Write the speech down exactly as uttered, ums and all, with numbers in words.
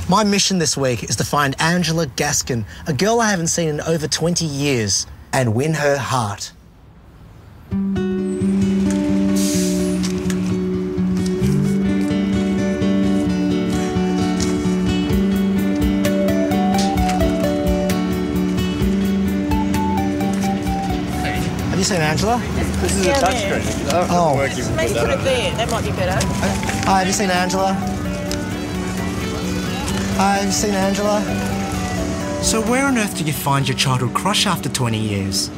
My mission this week is to find Angela Gaskin, a girl I haven't seen in over twenty years, and win her heart. Have you seen Angela? This is a touchscreen. Oh, oh. Working Maybe put it there. That might be better. Hi, have you seen Angela? Hi, have you seen Angela? So where on earth did you find your childhood crush after twenty years?